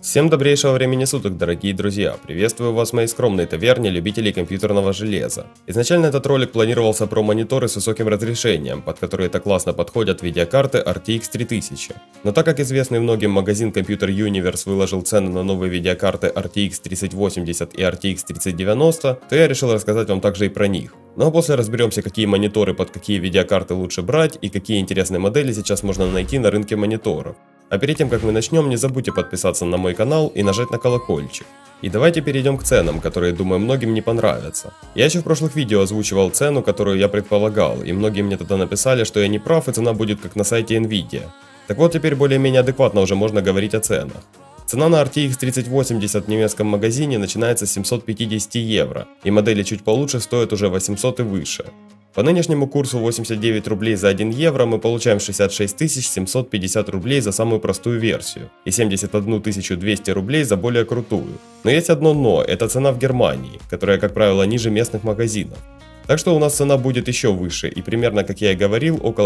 Всем добрейшего времени суток, дорогие друзья! Приветствую вас в моей скромной таверне любителей компьютерного железа. Изначально этот ролик планировался про мониторы с высоким разрешением, под которые так классно подходят видеокарты RTX 3000. Но так как известный многим магазин Computer Universe выложил цены на новые видеокарты RTX 3080 и RTX 3090, то я решил рассказать вам также и про них. Ну а после разберемся, какие мониторы под какие видеокарты лучше брать и какие интересные модели сейчас можно найти на рынке мониторов. А перед тем, как мы начнем, не забудьте подписаться на мой канал и нажать на колокольчик. И давайте перейдем к ценам, которые, думаю, многим не понравятся. Я еще в прошлых видео озвучивал цену, которую я предполагал, и многие мне тогда написали, что я не прав и цена будет как на сайте Nvidia. Так вот, теперь более-менее адекватно уже можно говорить о ценах. Цена на RTX 3080 в немецком магазине начинается с 750 евро, и модели чуть получше стоят уже 800 и выше. По нынешнему курсу 89 рублей за 1 евро мы получаем 66 750 рублей за самую простую версию и 71 200 рублей за более крутую. Но есть одно но, это цена в Германии, которая, как правило, ниже местных магазинов. Так что у нас цена будет еще выше и примерно, как я и говорил, около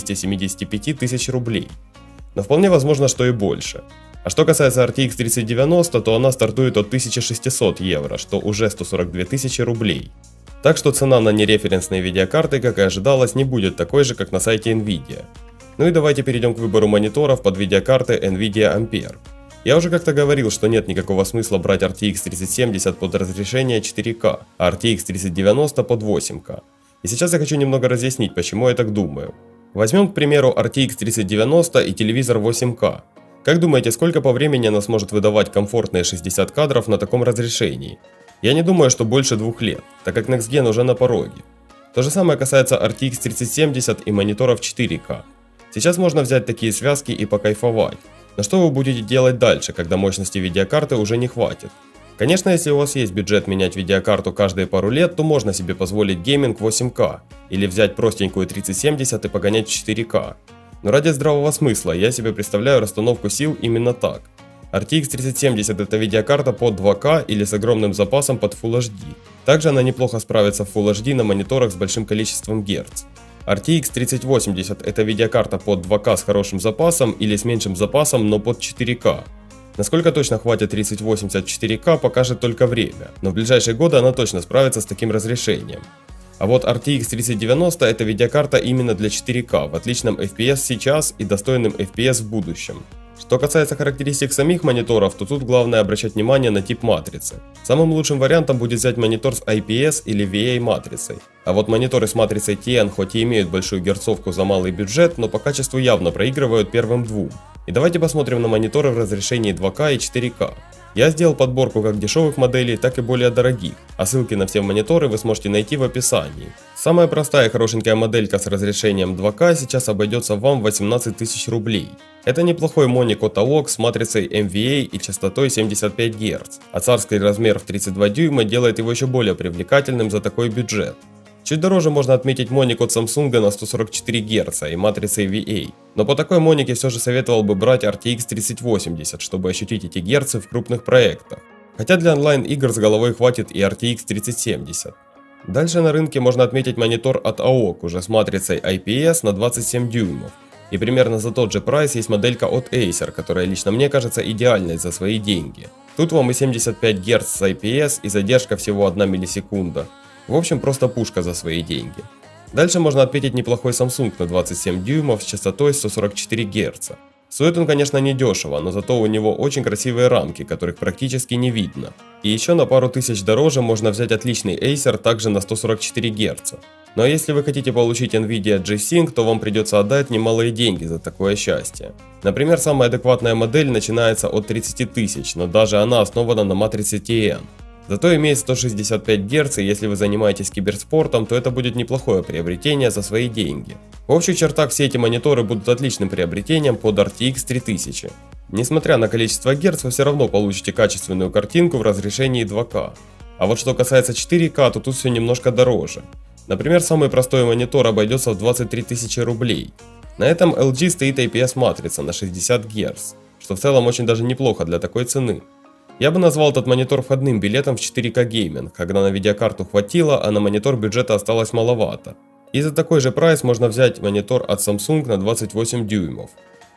70-75 тысяч рублей. Но вполне возможно, что и больше. А что касается RTX 3090, то она стартует от 1600 евро, что уже 142 тысячи рублей. Так что цена на нереференсные видеокарты, как и ожидалось, не будет такой же, как на сайте Nvidia. Ну и давайте перейдем к выбору мониторов под видеокарты Nvidia Ampere. Я уже как-то говорил, что нет никакого смысла брать RTX 3070 под разрешение 4К, а RTX 3090 под 8К. И сейчас я хочу немного разъяснить, почему я так думаю. Возьмем, к примеру, RTX 3090 и телевизор 8К. Как думаете, сколько по времени она сможет выдавать комфортные 60 кадров на таком разрешении? Я не думаю, что больше 2 лет, так как Next Gen уже на пороге. То же самое касается RTX 3070 и мониторов 4К. Сейчас можно взять такие связки и покайфовать. Но что вы будете делать дальше, когда мощности видеокарты уже не хватит? Конечно, если у вас есть бюджет менять видеокарту каждые пару лет, то можно себе позволить гейминг 8К или взять простенькую 3070 и погонять в 4К. Но ради здравого смысла я себе представляю расстановку сил именно так. RTX 3070 это видеокарта под 2К или с огромным запасом под Full HD. Также она неплохо справится в Full HD на мониторах с большим количеством герц. RTX 3080 это видеокарта под 2К с хорошим запасом или с меньшим запасом, но под 4К. Насколько точно хватит 3080 4К, покажет только время, но в ближайшие годы она точно справится с таким разрешением. А вот RTX 3090 это видеокарта именно для 4К, в отличном FPS сейчас и достойным FPS в будущем. Что касается характеристик самих мониторов, то тут главное обращать внимание на тип матрицы. Самым лучшим вариантом будет взять монитор с IPS или VA матрицей. А вот мониторы с матрицей TN хоть и имеют большую герцовку за малый бюджет, но по качеству явно проигрывают первым двум. И давайте посмотрим на мониторы в разрешении 2К и 4К. Я сделал подборку как дешевых моделей, так и более дорогих, а ссылки на все мониторы вы сможете найти в описании. Самая простая и хорошенькая моделька с разрешением 2К сейчас обойдется вам в 18 тысяч рублей. Это неплохой моник от AOC с матрицей MVA и частотой 75 Гц, а царский размер в 32 дюйма делает его еще более привлекательным за такой бюджет. Чуть дороже можно отметить моник от Samsung на 144 Гц и матрицей VA, но по такой монике все же советовал бы брать RTX 3080, чтобы ощутить эти герцы в крупных проектах. Хотя для онлайн-игр с головой хватит и RTX 3070. Дальше на рынке можно отметить монитор от AOC уже с матрицей IPS на 27 дюймов. И примерно за тот же прайс есть моделька от Acer, которая лично мне кажется идеальной за свои деньги. Тут вам и 75 Гц с IPS, и задержка всего 1 миллисекунда. В общем, просто пушка за свои деньги. Дальше можно отметить неплохой Samsung на 27 дюймов с частотой 144 Гц. Стоит он, конечно, не дешево, но зато у него очень красивые рамки, которых практически не видно. И еще на пару тысяч дороже можно взять отличный Acer также на 144 Гц. Ну а если вы хотите получить Nvidia G-Sync, то вам придется отдать немалые деньги за такое счастье. Например, самая адекватная модель начинается от 30 тысяч, но даже она основана на матрице TN. Зато имеет 165 Гц, и если вы занимаетесь киберспортом, то это будет неплохое приобретение за свои деньги. В общих чертах все эти мониторы будут отличным приобретением под RTX 3000. Несмотря на количество герц, вы все равно получите качественную картинку в разрешении 2К. А вот что касается 4К, то тут все немножко дороже. Например, самый простой монитор обойдется в 23 тысячи рублей. На этом LG стоит IPS матрица на 60 Гц, что в целом очень даже неплохо для такой цены. Я бы назвал этот монитор входным билетом в 4К гейминг, когда на видеокарту хватило, а на монитор бюджета осталось маловато. И за такой же прайс можно взять монитор от Samsung на 28 дюймов.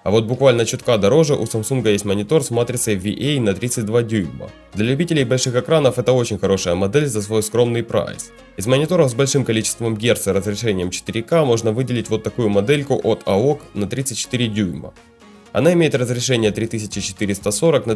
А вот буквально чутка дороже у Samsung есть монитор с матрицей VA на 32 дюйма. Для любителей больших экранов это очень хорошая модель за свой скромный прайс. Из мониторов с большим количеством герц и разрешением 4К можно выделить вот такую модельку от AOC на 34 дюйма. Она имеет разрешение 3440 на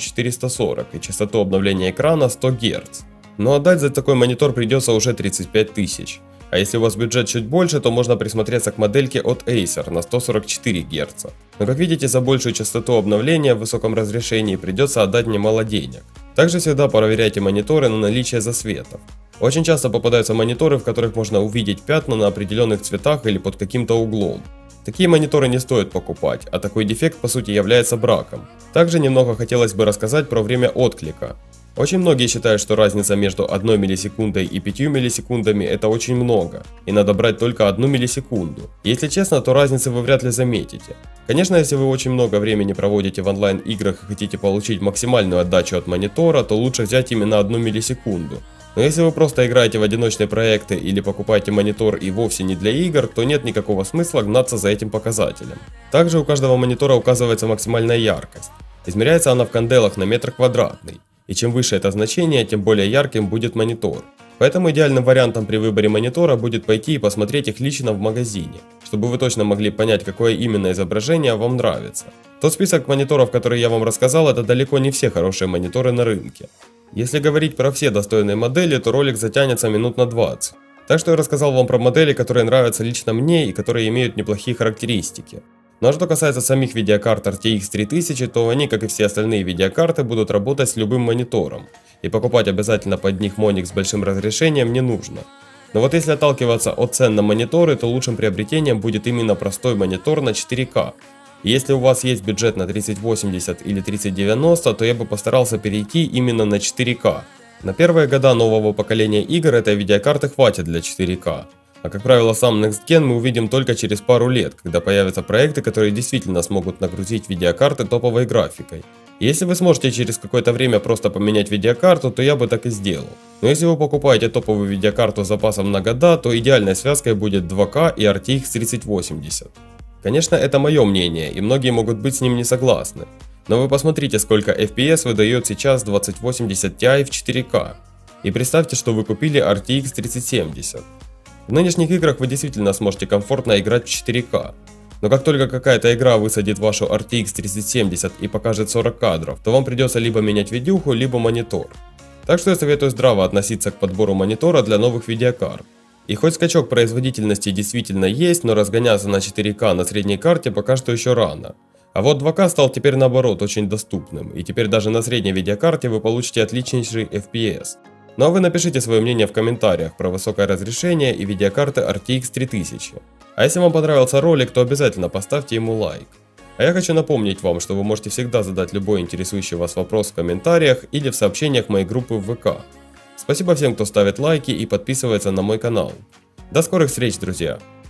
1440 и частоту обновления экрана 100 Гц. Но отдать за такой монитор придется уже 35 тысяч. А если у вас бюджет чуть больше, то можно присмотреться к модельке от Acer на 144 Гц. Но как видите, за большую частоту обновления в высоком разрешении придется отдать немало денег. Также всегда проверяйте мониторы на наличие засветов. Очень часто попадаются мониторы, в которых можно увидеть пятна на определенных цветах или под каким-то углом. Такие мониторы не стоит покупать, а такой дефект по сути является браком. Также немного хотелось бы рассказать про время отклика. Очень многие считают, что разница между 1 миллисекундой и 5 миллисекундами это очень много, и надо брать только 1 миллисекунду. Если честно, то разницы вы вряд ли заметите. Конечно, если вы очень много времени проводите в онлайн-играх и хотите получить максимальную отдачу от монитора, то лучше взять именно 1 миллисекунду. Но если вы просто играете в одиночные проекты или покупаете монитор и вовсе не для игр, то нет никакого смысла гнаться за этим показателем. Также у каждого монитора указывается максимальная яркость. Измеряется она в канделах на метр квадратный. И чем выше это значение, тем более ярким будет монитор. Поэтому идеальным вариантом при выборе монитора будет пойти и посмотреть их лично в магазине, чтобы вы точно могли понять, какое именно изображение вам нравится. Тот список мониторов, который я вам рассказал, это далеко не все хорошие мониторы на рынке. Если говорить про все достойные модели, то ролик затянется минут на 20. Так что я рассказал вам про модели, которые нравятся лично мне и которые имеют неплохие характеристики. Ну а что касается самих видеокарт RTX 3000, то они, как и все остальные видеокарты, будут работать с любым монитором. И покупать обязательно под них моник с большим разрешением не нужно. Но вот если отталкиваться от цен на мониторы, то лучшим приобретением будет именно простой монитор на 4К. И если у вас есть бюджет на 3080 или 3090, то я бы постарался перейти именно на 4К. На первые года нового поколения игр этой видеокарты хватит для 4К. А как правило, сам Next Gen мы увидим только через пару лет, когда появятся проекты, которые действительно смогут нагрузить видеокарты топовой графикой. И если вы сможете через какое-то время просто поменять видеокарту, то я бы так и сделал. Но если вы покупаете топовую видеокарту с запасом на года, то идеальной связкой будет 2К и RTX 3080. Конечно, это мое мнение, и многие могут быть с ним не согласны. Но вы посмотрите, сколько FPS выдает сейчас 2080 Ti в 4К. И представьте, что вы купили RTX 3070. В нынешних играх вы действительно сможете комфортно играть в 4К. Но как только какая-то игра высадит вашу RTX 3070 и покажет 40 кадров, то вам придется либо менять видюху, либо монитор. Так что я советую здраво относиться к подбору монитора для новых видеокарт. И хоть скачок производительности действительно есть, но разгоняться на 4К на средней карте пока что еще рано. А вот 2К стал теперь наоборот очень доступным, и теперь даже на средней видеокарте вы получите отличнейший FPS. Ну а вы напишите свое мнение в комментариях про высокое разрешение и видеокарты RTX 3000. А если вам понравился ролик, то обязательно поставьте ему лайк. А я хочу напомнить вам, что вы можете всегда задать любой интересующий вас вопрос в комментариях или в сообщениях моей группы в ВК. Спасибо всем, кто ставит лайки и подписывается на мой канал. До скорых встреч, друзья!